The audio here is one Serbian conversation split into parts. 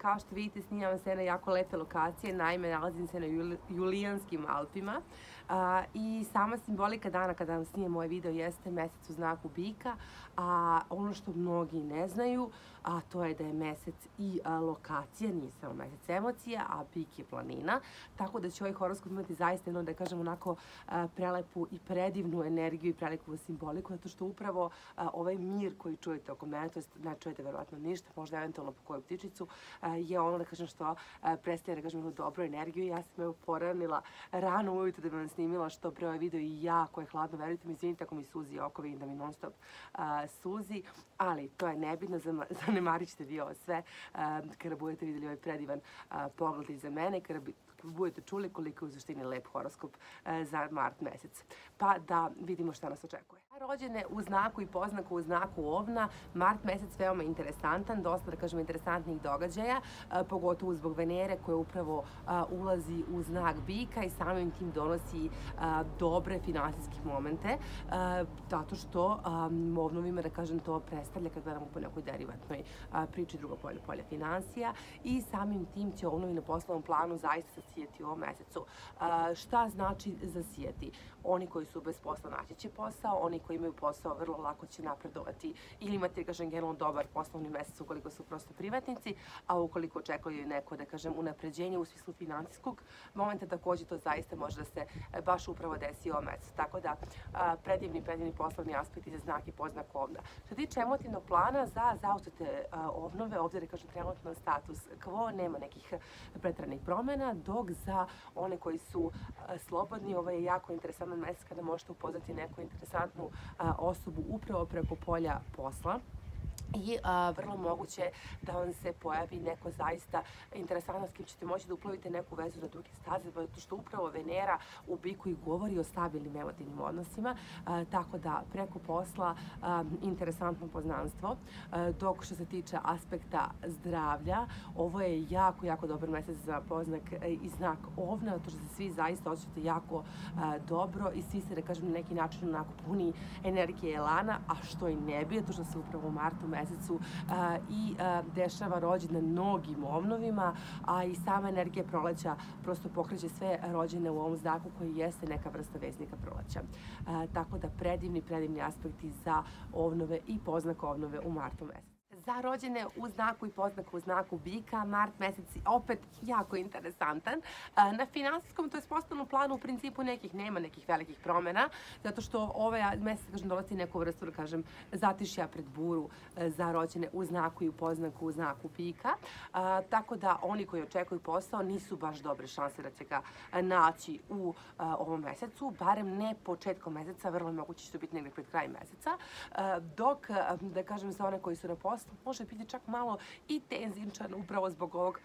kao što vidite, snimam se na jako lepe lokacije, naime nalazim se na Julijanskim Alpima i sama simbolika dana kada vam snimam ovaj video jeste mesec u znaku bika, a ono što mnogi ne znaju, a to je da je mesec i lokacija, nije samo mesec emocija, a bik je planina, tako da će ovaj horoskop imati zaista jedno, da kažem, onako prelepu i predivnu energiju i prelepu simboliku, zato što upravo ovaj mir koji čujete oko mene, to ne čujete verovatno ništa, možda eventualno po koju ptičicu, je ono, da kažem, što predstavlja, da kažem, jednu dobru energiju. Ja sam evo poranila rano ujutro da bi vam snimila što pre ovaj video i jako je hladno, verujte mi, izvinite ako mi suzi oko, vidim da mi non stop suzi, ali to je nebitno, zanemarit ćete vi ovo sve kada budete vidjeli ovaj predivan pogled iza mene, kada budete čuli koliko je u suštini lep horoskop za mart mesec. Pa da vidimo šta nas očekuje. Rođene u znaku i poznaku u znaku Ovna, mart mesec veoma interesantan, dosta, da kažemo, interesantnih događaja, pogotovo zbog Venere koja upravo ulazi u znak bika i samim tim donosi dobre finansijske momente, zato što ovnovima, da kažem, to predstavlja kad gledamo po nekoj derivatnoj priči drugo polje finansija i samim tim će ovnovi na poslovnom planu zaista zasijeti u ovom mesecu. Šta znači zasijeti? Oni koji su bez posla naći će posao, oni koji imaju posao vrlo lako će napredovati ili imate, da kažem, generalno dobar poslovni mesec ukoliko su prosto privatnici, a ukoliko očekuju neko, da kažem, unapređenje u smislu finansijskog momenta, takođe to zaista može da se baš upravo desi u ovom mesecu. Tako da predivni poslovni aspekti za znak i poznak Ovna. Što tiče emotivnog plana za zauzete ovnove, ovdje, da kažem, trenutno status quo, nema nekih pretranih promena, dok za one koji su slobodni, ovo je jako interesantan mesec kada možete upoznati neku interesantnu osobu upravo preko polja posla. I vrlo moguće da vam se pojavi neko zaista interesantno s kim ćete moći da uplovite neku vezu na duge staze, zato što upravo Venera u biku i govori o stabilnim emotivnim odnosima, tako da preko posla interesantno poznanstvo. Dok što se tiče aspekta zdravlja, ovo je jako dobar mesec za poznak i znak Ovna, zato što se svi zaista osjećate jako dobro i svi se, da kažem, na neki način onako puni energije i elana, a što i ne bi, zato što se upravo u martu mesecu i dešava rođendan mnogim ovnovima, a i sama energija proleća prosto pokreće sve rođene u ovom znaku koji jeste neka vrsta veznika proleća. Tako da predivni aspekti za ovnove i poznak ovnove u martu mesecu. Za rođene u znaku i poznaku u znaku bika, mart mesec opet jako interesantan. Na finansijskom, to je poslovnom planu, u principu nema nekih velikih promjena, zato što ovaj mesec, kažem, dolazi neku vrstu, da kažem, zatišja pred buru za rođene u znaku i u poznaku u znaku bika. Tako da oni koji očekuju posao nisu baš dobre šanse da će ga naći u ovom mesecu, barem ne početkom meseca, vrlo moguće će to biti negdje pred kraj meseca, dok, da kažem, za one koji su na poslu, može biti čak malo i tenzinčan upravo zbog ovog,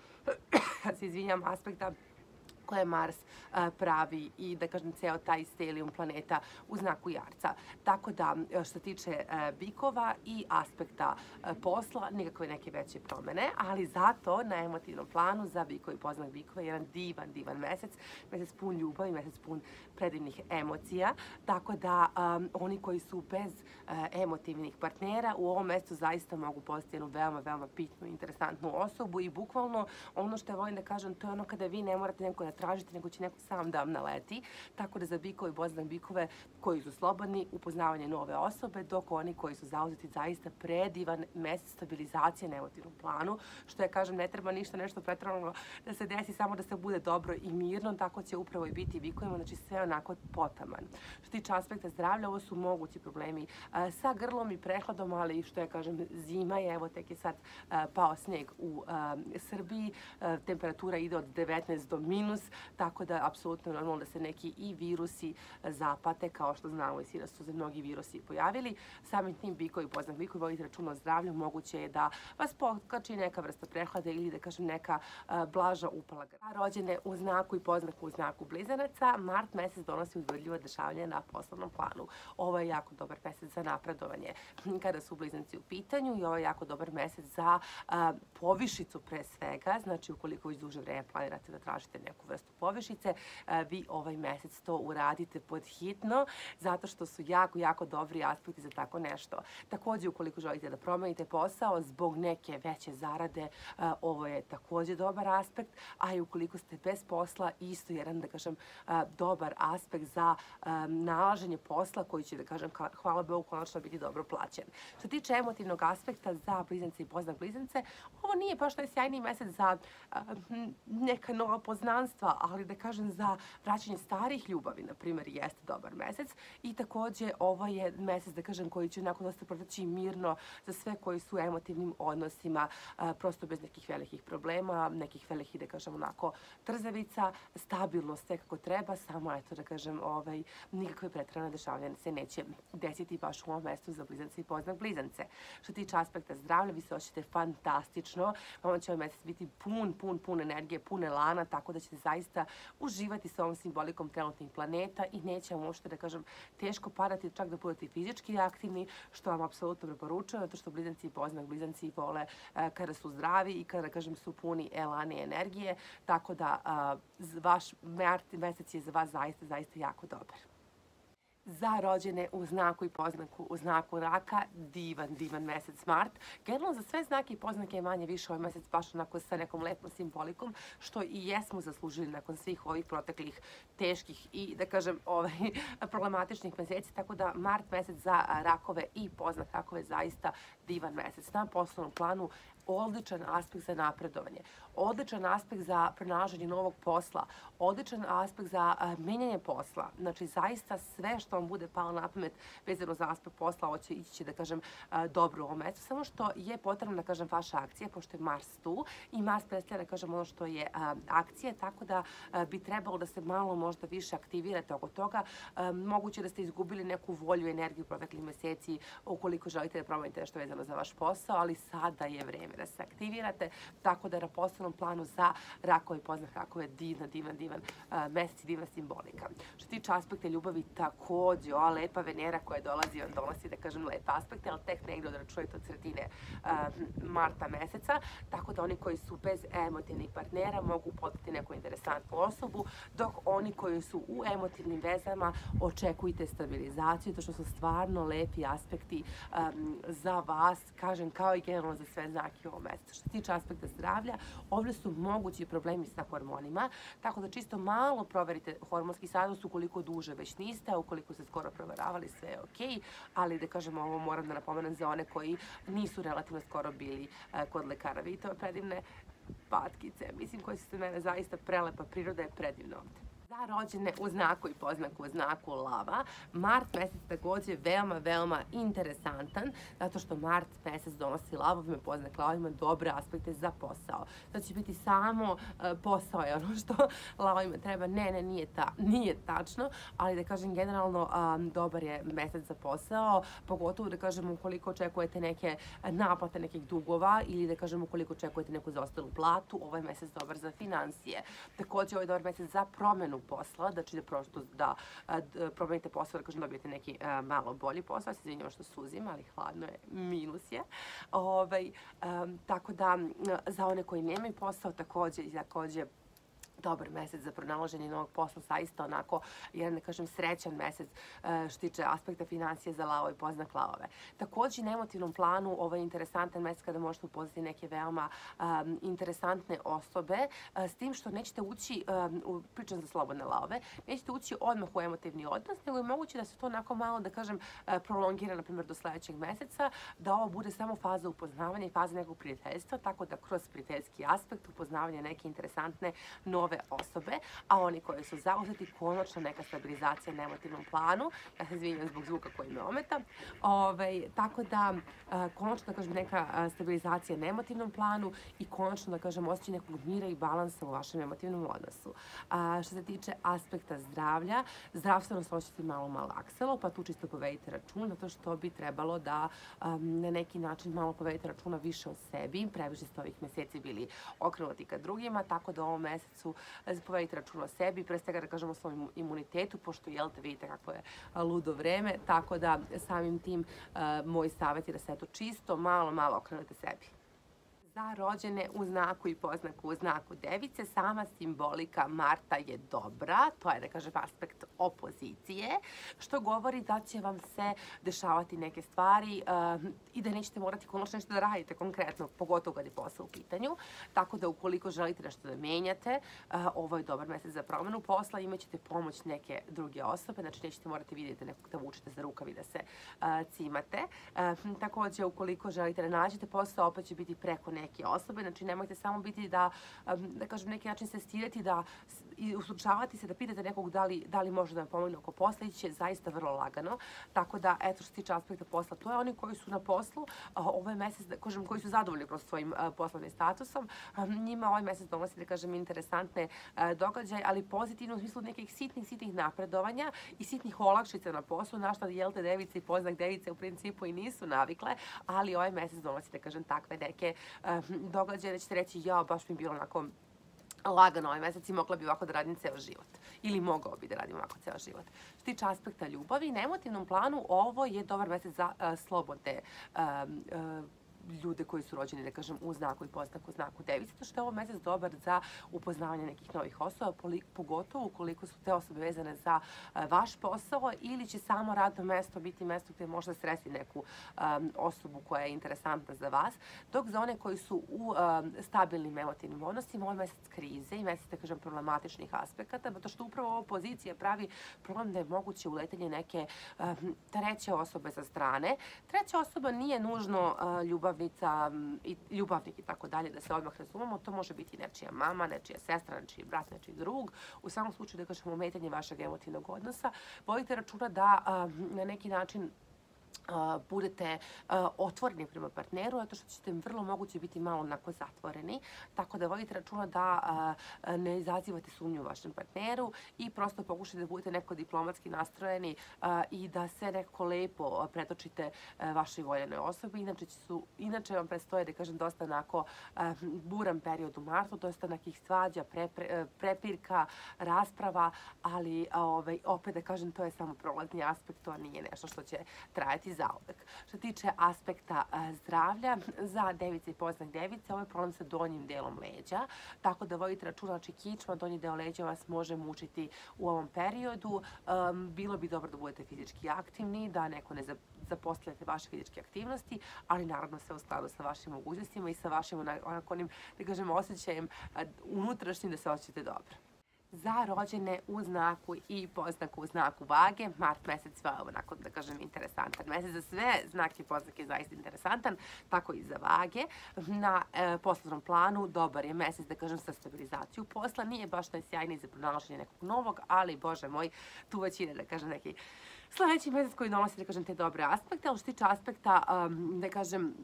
se izvinjam, aspekta koje Mars pravi i, da kažem, ceo taj stelijum planeta u znaku Jarca. Tako da, što se tiče bikova i aspekta posla, nikakve neke veće promene, ali zato na emotivnom planu za bikove i poznak bikova je jedan divan mesec, mesec pun ljubavi, mesec pun predivnih emocija, tako da oni koji su bez emotivnih partnera u ovom mesecu zaista mogu postati jednu veoma pitnu i interesantnu osobu i bukvalno ono što ja volim da kažem, to je ono kada vi ne morate neko da tražite, nego će neko sam da vam naleti, tako da za bikove i poznak bikove koji su slobodni, upoznavanje nove osobe, dok oni koji su zauzeti zaista predivan mesec stabilizacije na emotivnom planu, što ja kažem, ne treba ništa nešto pretrano da se desi, samo da se bude dobro i mirno, tako će upravo i biti bikovima, znači sve onako potaman. Što tiče aspekta zdravlja, ovo su mogući problemi sa grlom i prehladom, ali i što ja kažem, zima je, evo tek je sad pao snijeg u Srbiji, temperatura ide od 19 do minus, tako da apsolutno normalno da se neki i virusi zapate, kao što znamo i da su se mnogi virusi pojavili. Samim tim bikovi, poznak bikovi, vodite računa o zdravlju, moguće je da vas pokači neka vrsta prehlade ili, da kažem, neka blaža upala grla. Rođene u znaku i poznaku u znaku blizanaca, mart mesec donosi uzbudljivo dešavanje na poslovnom planu. Ovo je jako dobar mesec za napredovanje kada su blizanci u pitanju i ovo je jako dobar mesec za povišicu pre svega, znači ukoliko već duže vreme planirate da tražite neku vrstu povišice, vi ovaj mesec to uradite pod hitno, zato što su jako, jako dobri aspekti za tako nešto. Takođe, ukoliko želite da promenite posao zbog neke veće zarade, ovo je takođe dobar aspekt, a i ukoliko ste bez posla, isto jedan, da kažem, dobar aspekt za nalaženje posla koji će, da kažem, hvala Bogu, konačno biti dobro plaćen. Što se tiče emotivnog aspekta za blizance i poznak blizance, ovo nije baš najsjajniji mesec za neka nova poznanstva, ali da kažem za vraćanje starih ljubavi, na primjer, jeste dobar mesec. I takođe ovo je mesec, da kažem, koji će onako dosta proteći mirno za sve koji su u emotivnim odnosima, prosto bez nekih velikih problema, nekih velikih, da kažem, onako trzavica, stabilno sve kako treba, samo eto, da kažem, nikakve preterane dešavanja se neće desiti baš u ovom mestu za blizance i poznak blizance. Što tiče aspekta zdravlja, vi se osjećate fantastično, vama će ovaj mesec biti pun energije, pun elana, tako da ćete zaista uživati sa ovom simbolikom trenutnih planeta i neće vam uopšte, da kažem, teško padati, čak da budete fizički aktivni, što vam apsolutno preporučujem, zato što blizanci i poznak blizanci vole kada su zdravi i kada, da kažem, su puni elane i energije, tako da vaš mesec je za vas zaista jako dobar. Za rođene u znaku i poznaku u znaku raka, divan mesec mart. Generalno za sve znake i poznake je manje više ovaj mesec baš onako sa nekom lepom simbolikom, što i jesmo zaslužili nakon svih ovih proteklih teških i, da kažem, problematičnih meseci, tako da mart mesec za rakove i poznak rakove zaista divan mesec. Na poslovnom planu odličan aspekt za napredovanje, odličan aspekt za pronalaženje novog posla, odličan aspekt za menjanje posla. Znači, zaista sve što vam bude palo na pamet vezano za aspekt posla, ovo će ići, da kažem, dobro u ovom mesecu. Samo što je potrebno, da kažem, vaša akcija, pošto je Mars tu i Mars predstavlja, da kažem, ono što je akcija, tako da bi trebalo da se malo možda više aktivirate oko toga. Moguće da ste izgubili neku volju i energiju proteklih meseci ukoliko želite da promenite nešto vezano za vaš posao, ali sada je vreme da se aktivirate, tako da na poslovnom planu za rakove i poznak rakove divan mesec i divna simbolika. Što tiče aspekta ljubavi, takođe, ova lepa Venera koja dolazi, on donosi, da kažem, lepe aspekte, ali tek negde odračunajte od sredine marta meseca, tako da oni koji su bez emotivnih partnera mogu upoznati neku interesantnu osobu, dok oni koji su u emotivnim vezama očekujte stabilizaciju, to što su stvarno lepi aspekti za vas, kažem, kao i generalno za sve znake u ovom mesecu. Što se tiče aspekta zdravlja, ovdje su mogući problemi sa hormonima, tako da čisto malo proverite hormonski status ukoliko duže već niste, a ukoliko ste skoro proveravali, sve je okej, ali da kažem, ovo moram da napomenem za one koji nisu relativno skoro bili kod lekara. Vidite ove predivne patkice, mislim, koje su se mene zaista prelepa, priroda je predivna ovde. Za rođene u znaku i poznaku u znaku lava, mart mesec takođe veoma interesantan, zato što mart mesec donosi lavovima, poznak lavovima dobre aspekte za posao. To će biti samo posao je ono što lavovima treba. Ne, nije tačno, ali da kažem generalno dobar je mesec za posao, pogotovo da kažem ukoliko očekujete neke naplate nekih dugova ili da kažem ukoliko očekujete neku zaostalu platu, ovaj je mesec dobar za financije. Takođe ovaj je dobar mesec za promenu posla, znači da prosto da promenite posao, da kažem dobijete neki malo bolji posao, ja se izvinjavam što suzim, ali hladno je, minus je. Tako da za one koji nemaju posao takođe dobar mesec za pronalaženje novog posla, zaista onako jedan, da kažem, srećan mesec što tiče aspekta financije za lavo i poznak lavove. Takođe, na emotivnom planu ovo je interesantan mesec kada možete upoznati neke veoma interesantne osobe, s tim što nećete ući, pričam za slobodne lavove, nećete ući odmah u emotivni odnos, nego je moguće da se to onako malo, da kažem, prolongira, na primjer, do sledećeg meseca, da ovo bude samo faza upoznavanja i faza nekog prijateljstva, tako da kroz prijateljski aspekt upoznavanja neke interesantne nove osobe, a oni koji su zauzeti, konačno neka stabilizacija na emotivnom planu. Ja se izvinjam zbog zvuka koji me ometa. Tako da, konačno, da kažem, neka stabilizacija na emotivnom planu i konačno, da kažem, osjećaj nekog mira i balansa u vašem emotivnom odnosu. Što se tiče aspekta zdravlja, zdravstveno se osjećate malo malaksalo, pa tu čisto povedite račun, zato što bi trebalo da na neki način malo povedite računa više o sebi. Previše ste ovih meseci bili okrenuti ka drugima, tako da u ovom mesecu povedite račun o sebi, pre svega da kažemo o svom imunitetu, pošto, jel te, vidite kako je ludo vreme, tako da samim tim moj savjet je da se eto čisto malo okrenete sebi. Za rođene u znaku i poznaku u znaku Device, sama simbolika Marta je dobra, to je, da kažem, aspekt opozicije, što govori da će vam se dešavati neke stvari i da nećete morati konačno nešto da radite konkretno, pogotovo kad je posao u pitanju. Tako da ukoliko želite nešto da menjate, ovo je dobar mesec za promenu posla, imaćete pomoć neke druge osobe, znači nećete morati vidjeti nekog da vučete za rukav i da se cimate. Takođe, ukoliko želite da nađete posao, opet će biti preko neke osobe, znači nemojte samo biti da kažem, neki način se stirati, da ustručavati se, da pitate nekog da li može da vam pomogne oko posla, ići će zaista vrlo lagano. Tako da, eto, što se tiče aspekta posla, to je oni koji su na poslu, ovaj mesec, da kažem, koji su zadovoljni kroz svojim poslovnim statusom, njima ovaj mesec donosi, da kažem, interesantne događaje, ali pozitivno u smislu nekih sitnih napredovanja i sitnih olakšica na poslu, na što jelte Device i poznak Device u principu i nisu navikle, ali ovaj mesec donosi, da kažem, takve neke događaje da ćete reći, ja, baš mi je bilo onako lagano ovaj mesec i mogla bi ovako da radim ceo život. Ili mogao bi da radim ovako ceo život. Što se tiče aspekta ljubavi, na emotivnom planu ovo je dobar mesec za slobodne ljude koji su rođeni, da kažem, u znaku i poznaku u znaku Device, to što je ovo mesec dobar za upoznavanje nekih novih osoba, pogotovo ukoliko su te osobe vezane za vaš posao ili će samo radno mesto biti mesto gde možda sresti neku osobu koja je interesantna za vas, dok za one koji su u stabilnim emotivnim odnosima, ovo je mesec krize i mesec, da kažem, problematičnih aspekata, zato što upravo ova pozicija pravi problem da je moguće uletanje neke treće osobe sa strane. Treća osoba nije nužno ljubavnik i tako dalje, da se odmah razumemo, to može biti nečija mama, nečija sestra, nečiji brat, nečiji drug. U samom slučaju, da kažemo, ometanje vašeg emotivnog odnosa, vodite računa da na neki način budete otvoreni prema partneru, zato što ćete vrlo moguće biti malo onako zatvoreni, tako da vodite računa da ne izazivate sumnju u vašem partneru i prosto pokušajte da budete neko diplomatski nastrojeni i da se nekako lepo pretočite vašoj voljenoj osobi. Inače vam predstoje, da kažem, dosta onako buran period u martu, dosta nekih svađa, prepirka, rasprava, ali opet, da kažem, to je samo prolazni aspekt, to nije nešto što će trajati zauvek. Što se tiče aspekta zdravlja, za Device i poznak Device, ovo je problem sa donjim delom leđa, tako da vodite računa, znači kičma, donji deo leđa vas može mučiti u ovom periodu. Bilo bi dobro da budete fizički aktivni, da neko ne zapostavljate vaše fizičke aktivnosti, ali naravno sve u skladu sa vašim mogućnostima i sa vašim onim, da kažem, osjećajem unutrašnjim da se osjećate dobro. Za rođene u znaku i poznaku u znaku Vage, mart mesec je onako, da kažem, interesantan mesec. Za sve znake i poznake je zaista interesantan, tako i za Vage. Na poslovnom planu dobar je mesec, da kažem, sa stabilizaciju posla. Nije baš najsjajniji za pronalaženje nekog novog, ali, bože moj, tu već ide, da kažem, neki sledeći mesec koji donosi, da kažem, te dobre aspekte, ali što se tiče aspekta, da kažem,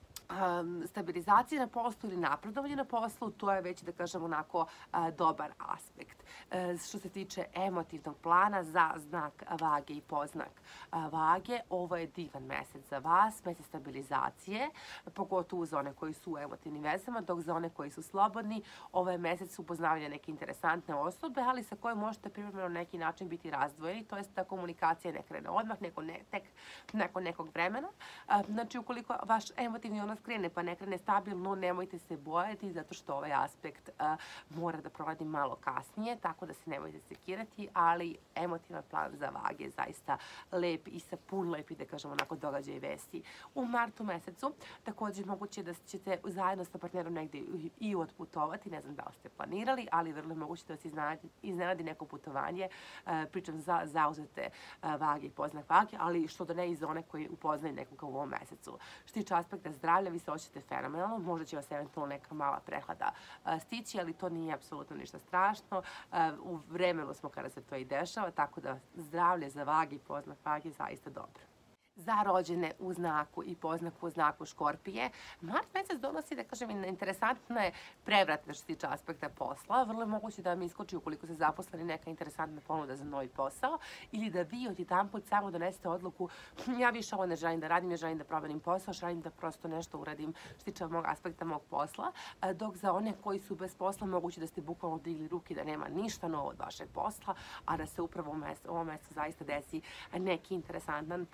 stabilizacije na poslu ili napredovanje na poslu, to je već, da kažem, onako dobar aspekt. Što se tiče emotivnog plana za znak Vage i poznak Vage, ovo je divan mesec za vas, mesec stabilizacije, pogotovo za one koji su u emotivnim vezama, dok za one koji su slobodni, ovo je mesec upoznavanja neke interesantne osobe, ali sa kojom možete privremeno na neki način biti razdvojeni, to je da komunikacija ne krene odmah, tek nakon nekog vremena. Znači, ukoliko vaš emotivni odnos krene pa ne krene stabilno, nemojte se bojati, zato što ovaj aspekt mora da proradi malo kasnije, tako da se nemojte sekirati, ali emotivan plan za Vage je zaista lep i sa pun lepi, da kažem, onako događaja i vesti. U martu mesecu takođe moguće da ćete zajedno sa partnerom negde i otputovati, ne znam da li ste planirali, ali vrlo je moguće da se iznenadi neko putovanje, pričam za zauzete Vage i poznak Vage, ali što da ne i za one koji upoznaju nekoga u ovom mesecu. Što tiče aspekta zdravlja, vi se osjećate fenomenalno, možda će vas eventualno neka mala prehlada stići, ali to nije apsolutno ništa strašno. U vremenu smo kada se to i dešava, tako da zdravlje za Vage i poznak Vage je zaista dobro. Za rođene u znaku i poznaku u znaku Škorpije, mart mesec donosi, da kažem, interesantne prevratne što se tiče aspekta posla. Vrlo je moguće da vam iskoči ukoliko se zaposleni neka interesantna ponuda za novi posao ili da vi odjedanput samo donesete odluku ja više ovo ne želim da radim, ne želim da promenim posao, želim da prosto nešto uradim što se tiče mog aspekta mog posla, dok za one koji su bez posla moguće da ste bukvalno digli ruke da nema ništa novo od vašeg posla, a da se upravo u ovom mesecu zaista desi neki interesantan posao.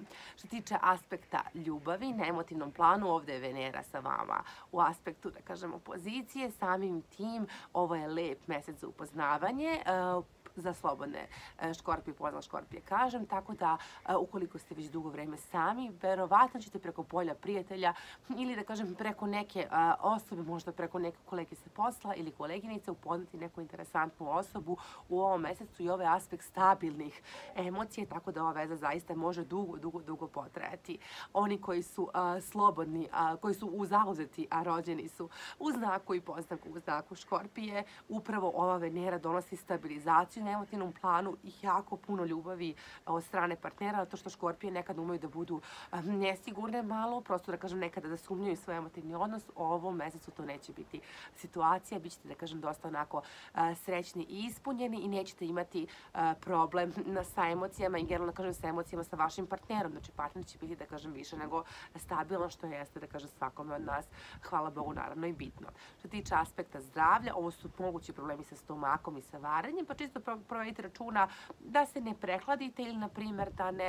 Što se tiče aspekta ljubavi, na emotivnom planu ovde je Venera sa vama u aspektu, da kažemo, pozicije. Samim tim, ovo je lep mesec za upoznavanje, za slobodne škorpije, pozna škorpije kažem, tako da ukoliko ste već dugo vreme sami, verovatno ćete preko polja prijatelja ili da kažem preko neke osobe, možda preko neke kolege sa posla ili koleginice upoznati neku interesantnu osobu u ovom mesecu i ovaj aspekt stabilnih emocija, tako da ova veza zaista može dugo potrajati. Oni koji su slobodni, koji su zauzeti, a rođeni su u znaku i poznaku u znaku škorpije, upravo ova Venera donosi stabilizaciju na emotivnom planu i jako puno ljubavi od strane partnera, zato što škorpije nekad umeju da budu nesigurne malo, prosto da kažem nekada da sumnjaju svoj emotivni odnos. U ovom mesecu to neće biti situacija, bit ćete da kažem dosta onako srećni i ispunjeni i nećete imati problem sa emocijama i generalno da kažem sa emocijama sa vašim partnerom. Znači partner će biti da kažem više nego stabilan, što jeste da kažem svakome od nas, hvala Bogu, naravno i bitno. Što se tiče aspekta zdravlja, ovo su mogući problemi sa stomakom i sa varenjem, pa čisto provedite računa da se ne prehladite ili, na primjer,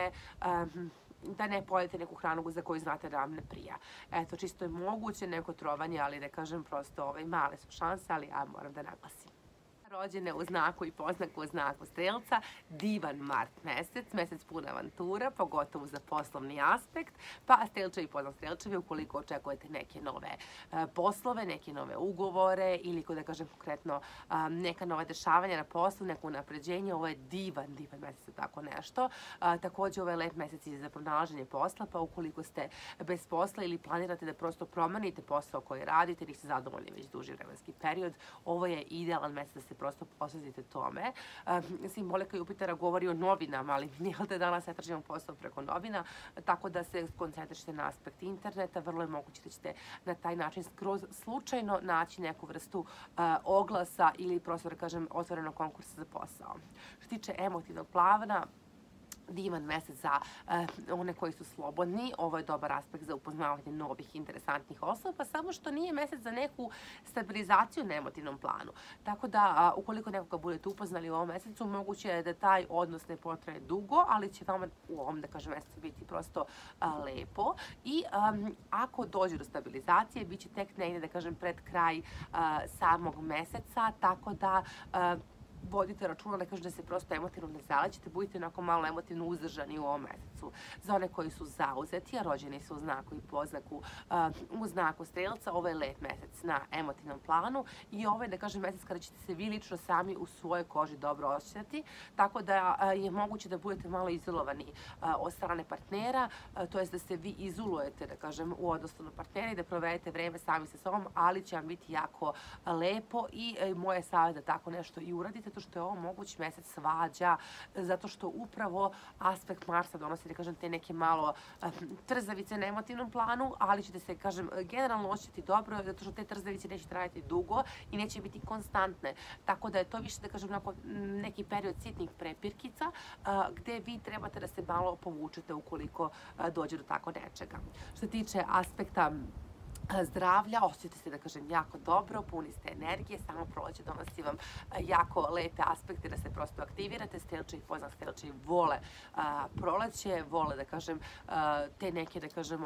da ne pojedete neku hranu za koju znate da vam ne prija. Eto, čisto je moguće neko trovanje, ali da kažem prosto male su šanse, ali ja moram da naglasim. Rođene u znaku i poznaku u znaku Strelca, divan mart mesec, mesec puna avantura, pogotovo za poslovni aspekt, pa Strelčevi i poznak Strelčevi ukoliko očekujete neke nove poslove, neke nove ugovore ili, da kažem konkretno, neka nova dešavanja na poslu, neko unapređenje, ovo je divan mesec za tako nešto. Takođe, ovo je lep mesec i za pronalaženje posla, pa ukoliko ste bez posla ili planirate da prosto promenite posao koji radite ili ste zadovoljni već duži vremenski period, ovo je idealan mesec da se prosto posvetite tome. Simbolika Jupitera govori o novinama, ali jel da danas ne tražimo posao preko novina, tako da se koncentrišite na aspekt interneta, vrlo je moguće da ćete na taj način skroz slučajno naći neku vrstu oglasa ili prosto da kažem otvorenog konkursa za posao. Što se tiče emotivnog plana, divan mesec za one koji su slobodni, ovo je dobar aspekt za upoznavanje novih interesantnih osoba, samo što nije mesec za neku stabilizaciju na emotivnom planu. Tako da, ukoliko nekoga budete upoznali u ovom mesecu, moguće je da taj odnos ne potraje dugo, ali će vama u ovom, da kažem, mesecu biti prosto lepo. I ako dođe do stabilizacije, bit će tek negdje, da kažem, pred kraj samog meseca, tako da vodite računa, da kažem da se prosto emotivno ne zalećete, budite onako malo emotivno uzdržani u ovom mesecu. Za one koji su zauzeti, a rođeni su u znaku i poznaku u znaku Strelca, ovo je lep mesec na emotivnom planu i ovo je, da kažem, mesec kada ćete se vi lično sami u svojoj koži dobro osjećati, tako da je moguće da budete malo izolovani od strane partnera, to jest da se vi izolujete, da kažem, u odnosu na partnera i da provedete vreme sami sa sobom, ali će vam biti jako lepo i moje savjet da tako nešto i uradite, zato što je ovo moguć mesec svađa, zato što upravo aspekt Marsa donosi, da kažem, te neke malo trzavice na emotivnom planu, ali ćete se, kažem, generalno osjećati dobro, zato što te trzavice neće trajati dugo i neće biti konstantne. Tako da je to više, da kažem, neki period sitnih prepirkica, gde vi trebate da se malo povučete ukoliko dođe do tako nečega. Što se tiče aspekta zdravlja, osjećate se, da kažem, jako dobro, puni ste energije, samo proleće donosi vam jako lepe aspekte da se prosto aktivirate. Strelče i poznak Strelče vole proleće, vole, da kažem, te neke, da kažem,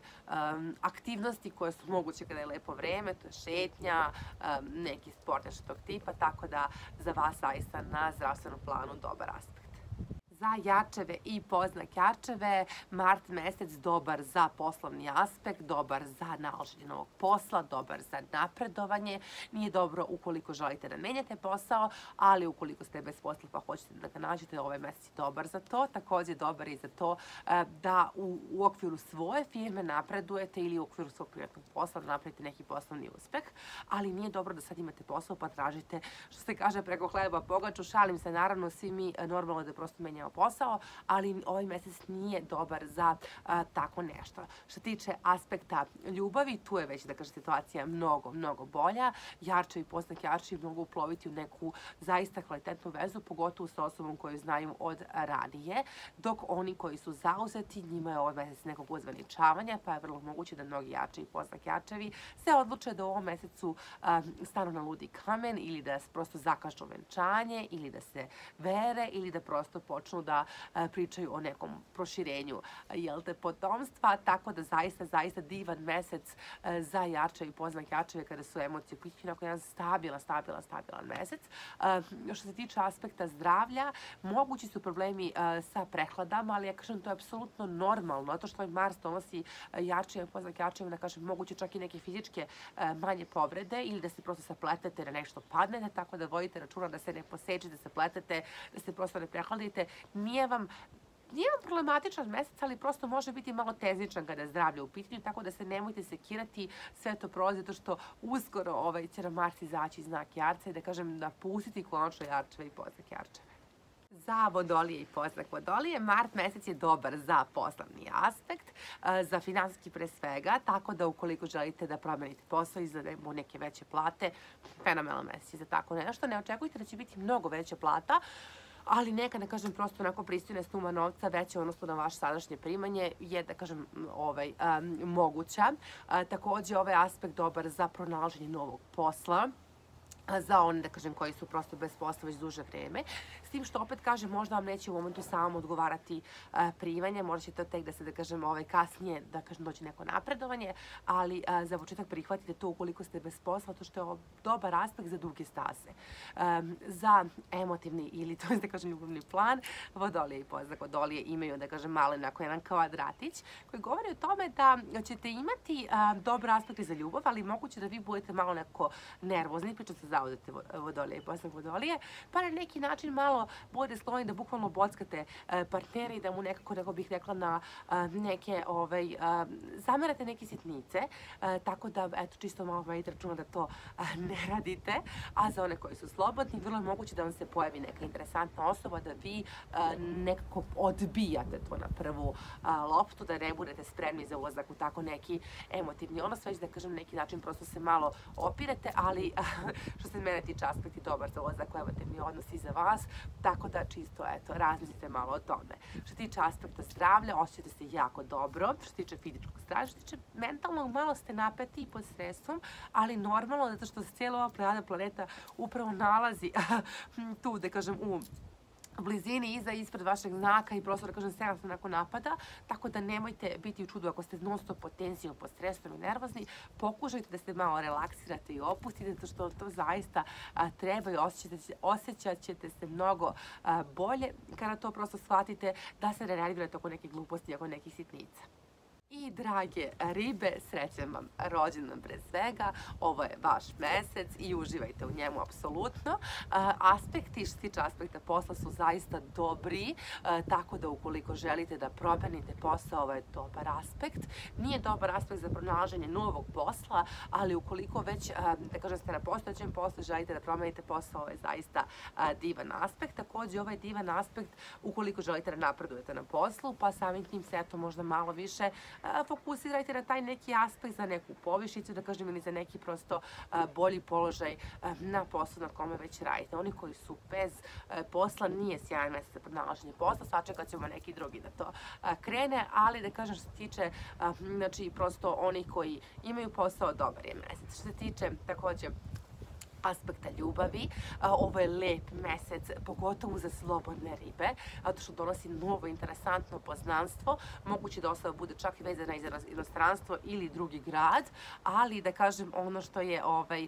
aktivnosti koje su moguće kada je lepo vreme, to je šetnja, neki sport nešto tog tipa, tako da za vas zaista na zdravstvenom planu dobar aspekt. Za Jarčeve i poznak Jarčeve, mart mesec dobar za poslovni aspekt, dobar za nalaženje novog posla, dobar za napredovanje. Nije dobro ukoliko želite da menjate posao, ali ukoliko ste bez posla pa hoćete da ga nađete, ovaj mesec je dobar za to. Takođe dobar i za to da u okviru svoje firme napredujete ili u okviru svog privatnog posla da napravite neki poslovni uspeh, ali nije dobro da sad imate posao pa tražite, što se kaže, preko hleba pogaču. Šalim se, naravno, svi mi normalno da prosto menjamo posao, ali ovaj mesec nije dobar za tako nešto. Što se tiče aspekta ljubavi, tu je već, da kažem, situacija mnogo bolja. Jarčevi i poznak Jarčevi mogu uploviti u neku zaista kvalitetnu vezu, pogotovo sa osobom koju znaju od ranije, dok oni koji su zauzeti, njima je ovaj mesec nekog uzvaničavanja, pa je vrlo moguće da mnogi Jarčevi i poznak Jarčevi se odluče da u ovom mesecu stanu na ludi kamen ili da prosto zakažu venčanje ili da se vere ili da prosto počnu počnu da pričaju o nekom proširenju potomstva, tako da zaista divan mesec za jarčeve i poznak jarčeve kada su emocije u pitanju, onako jedan stabilan mesec. Što se tiče aspekta zdravlja, mogući su problemi sa prehladama, ali ja kažem to je apsolutno normalno, zato što ovaj Mars donosi jarčeve i poznak jarčeve, da kažem moguće čak i neke fizičke manje povrede ili da se prosto sapletete na nešto padnete, tako da vodite računa da se ne posečete, da se pletete, da se prosto ne prehladite. Nije vam problematičan mesec, ali prosto može biti malo tezičan kada je zdravlje u pitanju, tako da se nemojte sekirati, sve to prolazi, zato što uskoro će nam Mars izaći znak Jarca i da kažem napustiti konačno jarčeve i poznak jarčeve. Za Vodolije i poznak Vodolije, mart mesec je dobar za poslovni aspekt, za finansijski pre svega, tako da ukoliko želite da promenite posao i za neke veće plate, fenomenalan mesec je za tako nešto. Ne očekujte da će biti mnogo veća plata, ali neka, da kažem, prosto onako pristojna suma novca veća odnosno na vaše sadašnje primanje je, da kažem, moguća. Takođe, ovaj aspekt dobar za pronalaženje novog posla, za one, da kažem, koji su prosto bez posla već duže vreme. S tim što, opet kažem, možda vam neće u momentu samom odgovarati primanje, možda će to tek da se, da kažem, kasnije, da kažem, doći neko napredovanje, ali za početak prihvatite to ukoliko ste bez posla, to što je dobar aspekt za duge staze. Za emotivni ili, to je, da kažem, ljubavni plan, Vodolije i poznak Vodolije imaju, da kažem, malo onako jedan kvadratić koji govori o tome da ćete imati dobar aspekt za ljubav, ali moguće da vi budete malo neko nervozni, pričam se zauzete Vodolije i poznak Vodolije, pa na neki način malo budete skloni da bukvalno bockate partnera i da mu nekako, kako bih rekla, na neke, zamerate neke sitnice, tako da, eto, čisto malo vodite računa da to ne radite, a za one koji su slobodni, vrlo je moguće da vam se pojavi neka interesantna osoba, da vi nekako odbijate to na prvu loptu, da ne budete spremni za ulazak u tako neki emotivni odnos, već da kažem neki način prosto se malo opirete, ali što se mene tiče aspekt je dobar za ulazak u emotivni odnos i za vas, tako da čisto, eto, razmislite malo o tome. Što se tiče aspekta zdravlja, osjećate se jako dobro. Što se tiče fizičkog zdravlja, što se tiče mentalnog, malo ste napeti i pod stresom, ali normalno, zato što se cijela ova plejada planeta upravo nalazi tu, da kažem, u blizini iza ispred vašeg znaka i prosto, da kažem, sve vas onako napada, tako da nemojte biti u čudu ako ste non stop pod tenzijom, pod stresom i nervozni, pokušajte da se malo relaksirate i opustite, zato što to zaista treba i osjećat ćete se mnogo bolje kada to prosto shvatite da se ne nervirate oko neke gluposti, oko nekih sitnica. I drage ribe, srećan vam rođendan pre svega, ovo je vaš mesec i uživajte u njemu apsolutno. Aspekti, što se tiče aspekta posla, su zaista dobri, tako da ukoliko želite da promenite posao, ovo je dobar aspekt. Nije dobar aspekt za pronalaženje novog posla, ali ukoliko već, da kažem, ste na postojećem poslu, želite da promenite posao, ovo je zaista divan aspekt. Takođe, ovo je divan aspekt ukoliko želite da napredujete na poslu, pa samim tim se, eto, možda malo više fokusirajte na taj neki aspekt za neku povišicu, da kažem, ili za neki prosto bolji položaj na poslu na kome već radite. Oni koji su bez posla, nije sjajan mesec za pronalaženje posla, sačekat ćemo neki drugi da to krene, ali da kažem, što se tiče, znači, prosto onih koji imaju posao, dobar je mesec. Što se tiče, takođe, aspekta ljubavi, ovo je lep mesec, pogotovo za slobodne ribe, zato što donosi novo interesantno poznanstvo, moguće da osoba bude čak i vezana i za inostranstvo ili drugi grad, ali da kažem, ono što je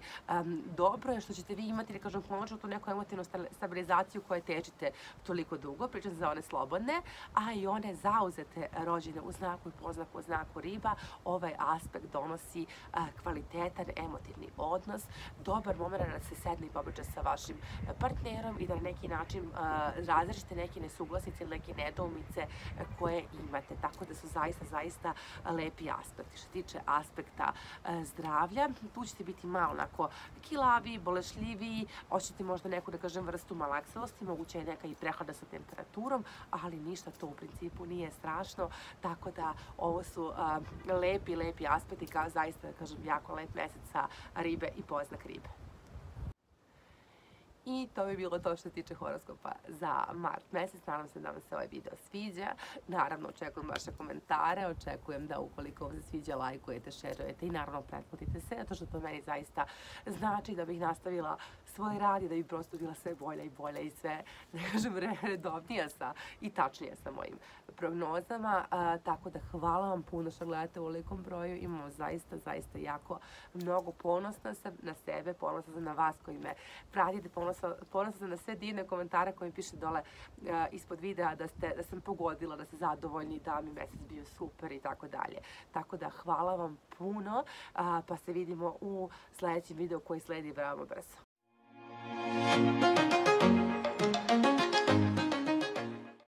dobro je što ćete vi imati, da kažem, konačno tu neku emotivnu stabilizaciju koje težite toliko dugo, pričam za one slobodne, a i one zauzete rođene u znaku i poznaku u znaku riba, ovaj aspekt donosi kvalitetan emotivni odnos, dobar moment da se sedne i popriča sa vašim partnerom i da na neki način razrešite neke nesuglasice ili neke nedoumice koje imate. Tako da su zaista lepi aspekti. Što se tiče aspekta zdravlja, tu ćete biti malo onako kilavi, bolešljivi, osjećate možda neku, da kažem, vrstu malaksalosti, moguće je neka i prehlada sa temperaturom, ali ništa to u principu nije strašno, tako da ovo su lepi aspekti, zaista, da kažem, jako lep mesec sa ribe i poznak ribe. I to bi bilo to što se tiče horoskopa za mart mesec. Nadam se da vam se ovaj video sviđa. Naravno, očekujem vaše komentare, očekujem da ukoliko vam se sviđa, lajkujete, šerujete i naravno pretplatite se, zato što to meni zaista znači da bih nastavila svoj rad i da bi prosto bila sve bolja i bolja i sve, da kažem, redovnija i tačnija sa mojim prognozama. Tako da hvala vam puno što gledate u ovolikom broju. Imamo zaista jako mnogo. Ponosna sam na sebe, ponosna sam na vas koji me pratite, ponosna sam na sve divne komentare koje mi piše dole ispod videa da sam pogodila, da ste zadovoljni, da mi mesec bio super i tako dalje. Tako da hvala vam puno, pa se vidimo u sledećem videu koji sledi veoma brzo.